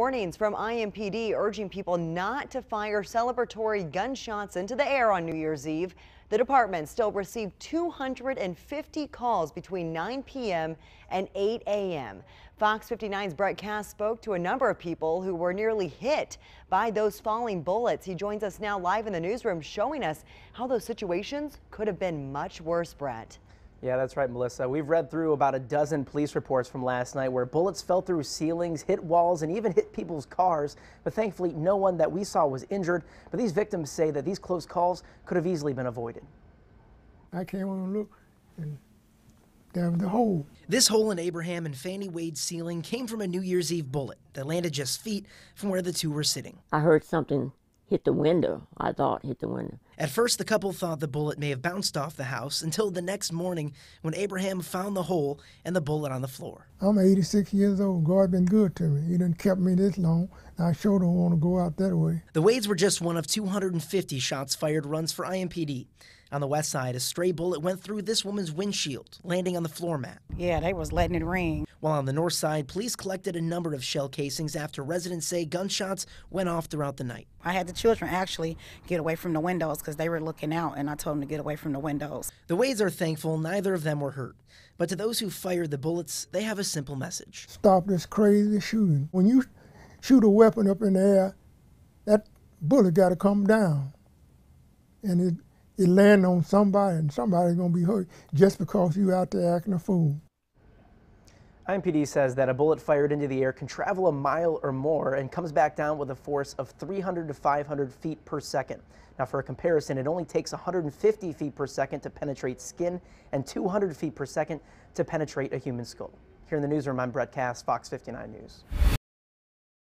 Warnings from IMPD urging people not to fire celebratory gunshots into the air on New Year's Eve. The department still received 250 calls between 9 p.m. and 8 a.m. Fox 59's Brett Cass spoke to a number of people who were nearly hit by those falling bullets. He joins us now live in the newsroom, showing us how those situations could have been much worse, Brett. Yeah, that's right, Melissa. We've read through about a dozen police reports from last night where bullets fell through ceilings, hit walls, and even hit people's cars. But thankfully, no one that we saw was injured. But these victims say that these close calls could have easily been avoided. I came on and looked, and there was the hole. This hole in Abraham and Fannie Wade's ceiling came from a New Year's Eve bullet that landed just feet from where the two were sitting. I heard something hit the window. I thought hit the window. At first, the couple thought the bullet may have bounced off the house until the next morning when Abraham found the hole and the bullet on the floor. I'm 86 years old. God been good to me. He done kept me this long. I sure don't want to go out that way. The Wades were just one of 250 shots fired runs for IMPD. On the west side, a stray bullet went through this woman's windshield, landing on the floor mat. Yeah, they was letting it ring. While on the north side, police collected a number of shell casings after residents say gunshots went off throughout the night. I had the children actually get away from the windows because they were looking out, and I told them to get away from the windows. The Wades are thankful neither of them were hurt. But to those who fired the bullets, they have a simple message. Stop this crazy shooting. When you shoot a weapon up in the air, that bullet got to come down. And it land on somebody, and somebody's going to be hurt just because you out there acting a fool. IMPD says that a bullet fired into the air can travel a mile or more and comes back down with a force of 300 to 500 feet per second. Now, for a comparison, it only takes 150 feet per second to penetrate skin and 200 feet per second to penetrate a human skull. Here in the newsroom, I'm Brett Cass, Fox 59 News.